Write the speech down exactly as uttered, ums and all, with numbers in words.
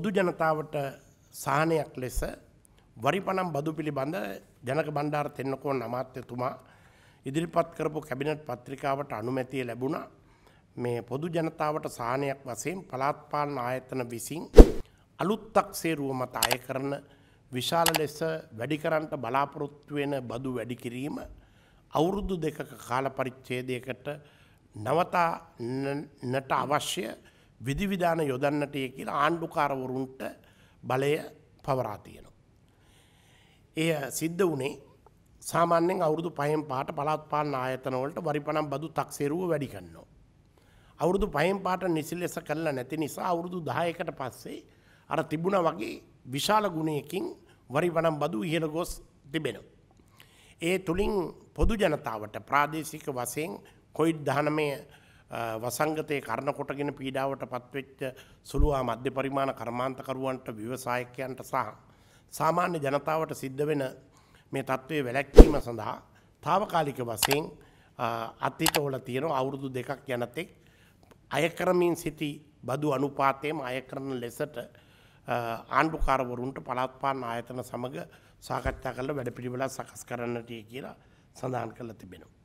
පොදු ජනතාවට සහනයක් ලෙස වරිපනම් බදු පිළිබඳ ජනක බණ්ඩාර තෙන්නකෝන් අමාත්‍යතුමා ඉදිරිපත් කරපු කැබිනට් පත්‍රිකාවට අනුමැතිය ලැබුණා. මේ පොදු ජනතාවට සහනයක් වශයෙන් පළාත් පාලන ආයතන විසින් අලුත් තක්සේරුව මත අය කරන විශාල ලෙස වැඩි කරන්නට බලාපොරොත්තු වෙන බදු වැඩි කිරීම අවුරුදු දෙකක කාල පරිච්ඡේදයකට නවතා නට අවශ්‍ය විධිවිධාන යොදන්නටය කියලා ආණ්ඩුකාරවරුන්ට බලය පවරා තියෙනවා. එය සිද්ධ වුණේ සාමාන්‍යයෙන් අවුරුදු පහෙන් පහට පළාත් පාලන ආයතන වලට වරිපනම් බදු තක්සේරුව වැඩි කරනවා. අවුරුදු පහෙන් පහට නිසි ලෙස කළා නැති නිසා අවුරුදු දහයකට පස්සේ අර තිබුණා වගේ විශාල ගුණයකින් වරිපනම් බදු ඉහළ ගොස් තිබෙනවා. ඒ තුලින් පොදු ජනතාවට ප්‍රාදේශික වශයෙන් කොවිඩ් දහනවය වසංගතයේ කරන කොටගෙන පීඩාවට පත්වෙච්ච සුළු හා මධ්‍ය පරිමාණ කර්මාන්තකරුවන්ට ව්‍යවසායකයන්ට සහ සාමාන්‍ය ජනතාවට සිද්ධ වෙන මේ තත්ත්වයේ වැළැක්වීම සඳහා తాවකාලික වශයෙන් අත්හිටවල තියෙන අවුරුදු දෙකක් යනතෙක් අය කරමින් සිටි බදු අනුපාතයම අය කරන ලෙසට ආණ්ඩුකාරවරුන්ට පළාත් පාලන ආයතන සමග සාකච්ඡා කරලා වැඩපිළිවෙලක් සකස් කරන්නට කියලා සඳහන් කරලා තිබෙනවා.